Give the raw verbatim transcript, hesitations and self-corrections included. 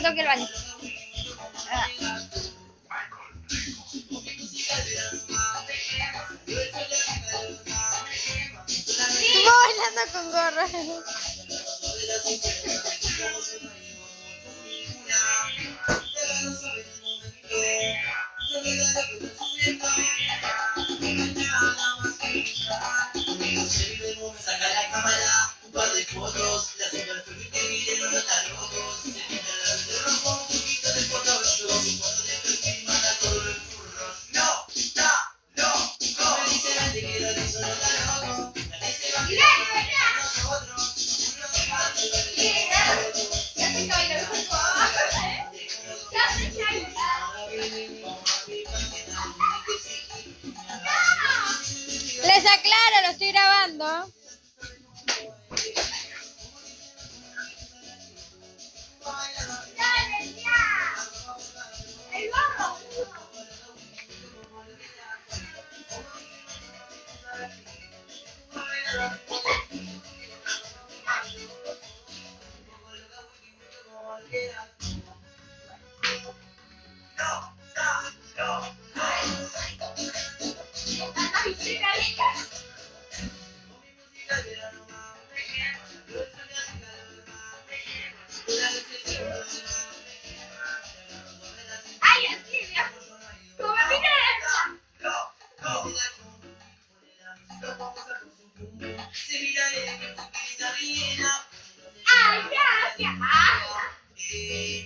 tengo que ir al baño. Ah. Bailando con gorro. Saca la cámara, un par de fotos, la super que miren los tarogos, se pinta la ropa un poquito de fotos, cuando de perfil manda todo el furro. No, está loco, me dice la te queda de solo tarogo, la que se va a quedar con nosotros, uno de parte de los Ya se cayó. Ya se cayó. Les aclaro, lo estoy grabando. Ay, Silvia, ¿cómo me mira? Ay, gracias.